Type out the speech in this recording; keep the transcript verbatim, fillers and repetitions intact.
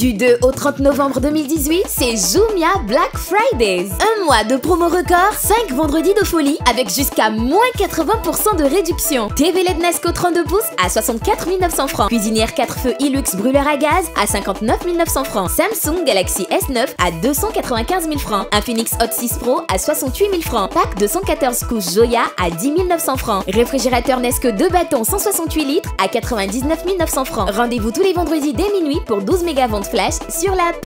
Du deux au trente novembre deux mille dix-huit, c'est Jumia Black Fridays. Un mois de promo record, cinq vendredis de folie avec jusqu'à moins quatre-vingts pour cent de réduction. T V L E D Nesco trente-deux pouces à soixante-quatre mille neuf cents francs. Cuisinière quatre feux Hilux brûleur à gaz à cinquante-neuf mille neuf cents francs. Samsung Galaxy S neuf à deux cent quatre-vingt-quinze mille francs. Infinix Hot six Pro à soixante-huit mille francs. Pack deux cent quatorze couches Joya à dix mille neuf cents francs. Réfrigérateur Nesco deux bâtons cent soixante-huit litres à quatre-vingt-dix-neuf mille neuf cents francs. Rendez-vous tous les vendredis dès minuit pour douze mégas ventes flash sur l'app.